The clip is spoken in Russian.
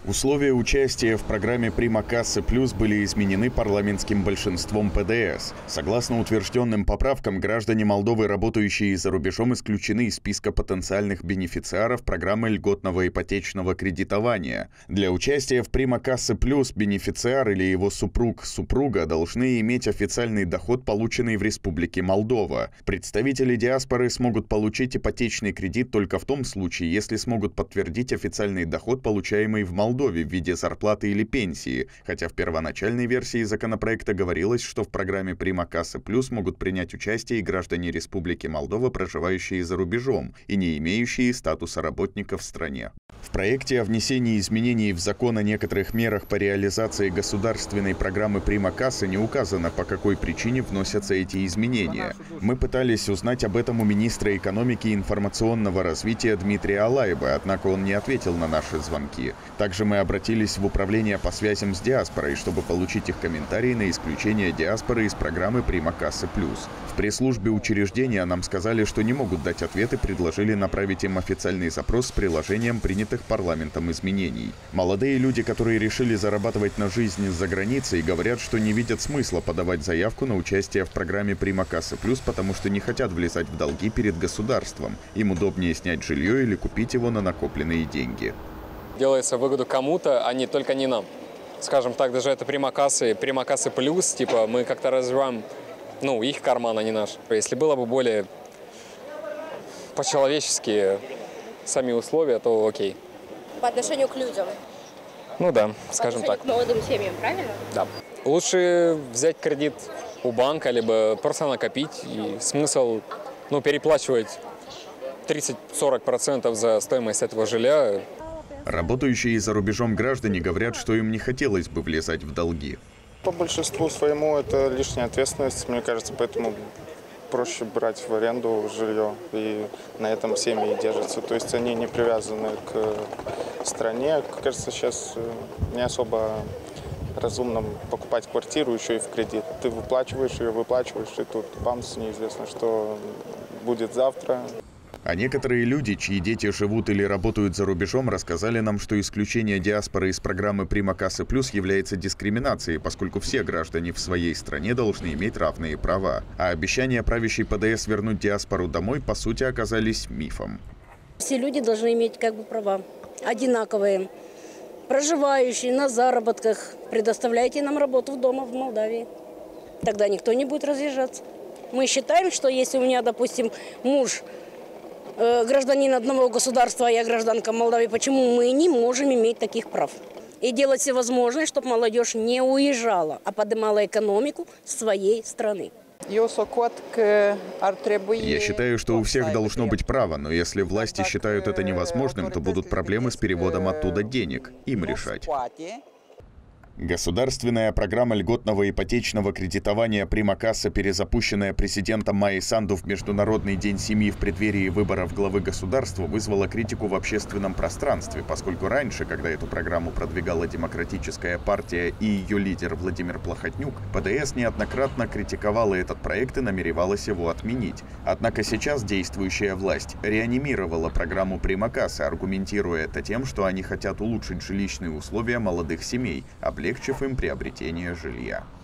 Условия участия в программе «Прима Кассы Плюс» были изменены парламентским большинством ПДС. Согласно утвержденным поправкам, граждане Молдовы, работающие за рубежом, исключены из списка потенциальных бенефициаров программы льготного ипотечного кредитования. Для участия в «Прима Кассы Плюс» бенефициар или его супруг-супруга должны иметь официальный доход, полученный в Республике Молдова. Представители диаспоры смогут получить ипотечный кредит только в том случае, если смогут подтвердить официальный доход, получаемый в Молдове в виде зарплаты или пенсии, хотя в первоначальной версии законопроекта говорилось, что в программе «Прима Кассы Плюс» могут принять участие и граждане Республики Молдова, проживающие за рубежом и не имеющие статуса работника в стране. В проекте о внесении изменений в закон о некоторых мерах по реализации государственной программы «Прима Кассы» не указано, по какой причине вносятся эти изменения. Мы пытались узнать об этом у министра экономики и информационного развития Дмитрия Алаева, однако он не ответил на наши звонки. Также мы обратились в управление по связям с диаспорой, чтобы получить их комментарии на исключение диаспоры из программы «Прима Кассы Плюс». В пресс-службе учреждения нам сказали, что не могут дать ответ и предложили направить им официальный запрос с приложением принятых парламентом изменений. Молодые люди, которые решили зарабатывать на жизнь за границей, говорят, что не видят смысла подавать заявку на участие в программе «Прима Кассы Плюс», потому что не хотят влезать в долги перед государством. Им удобнее снять жилье или купить его на накопленные деньги. Делается выгоду кому-то, а не только не нам. Скажем так, даже это «Прима Кассы Плюс», типа мы как-то развиваем, их карман, а не наш. Если было бы более по-человечески сами условия, то окей. По отношению к людям? Да, скажем так. К молодым семьям, правильно? Да. Лучше взять кредит у банка, либо просто накопить. И смысл, переплачивать 30-40% за стоимость этого жилья. Работающие за рубежом граждане говорят, что им не хотелось бы влезать в долги. По большинству своему это лишняя ответственность, мне кажется, поэтому проще брать в аренду жилье, и на этом семьи держатся. То есть они не привязаны к стране. Кажется, сейчас не особо разумно покупать квартиру еще и в кредит. Ты выплачиваешь ее, и тут бамс, неизвестно, что будет завтра. А некоторые люди, чьи дети живут или работают за рубежом, рассказали нам, что исключение диаспоры из программы «Прима Кассы Плюс» является дискриминацией, поскольку все граждане в своей стране должны иметь равные права. А обещания правящей ПДС вернуть диаспору домой, по сути, оказались мифом. Все люди должны иметь права одинаковые. Проживающие на заработках, предоставляйте нам работу дома в Молдавии. Тогда никто не будет разъезжаться. Мы считаем, что если у меня, допустим, муж гражданин одного государства, а я гражданка Молдавии, почему мы не можем иметь таких прав? И делать все возможное, чтобы молодежь не уезжала, а поднимала экономику своей страны. Я считаю, что у всех должно быть право, но если власти считают это невозможным, то будут проблемы с переводом оттуда денег. Им решать. Государственная программа льготного ипотечного кредитования «Прима Касса», перезапущенная президентом Майей Санду в Международный день семьи в преддверии выборов главы государства, вызвала критику в общественном пространстве, поскольку раньше, когда эту программу продвигала Демократическая партия и ее лидер Владимир Плохотнюк, ПДС неоднократно критиковала этот проект и намеревалась его отменить. Однако сейчас действующая власть реанимировала программу «Прима Касса», аргументируя это тем, что они хотят улучшить жилищные условия молодых семей, облегчив им приобретение жилья.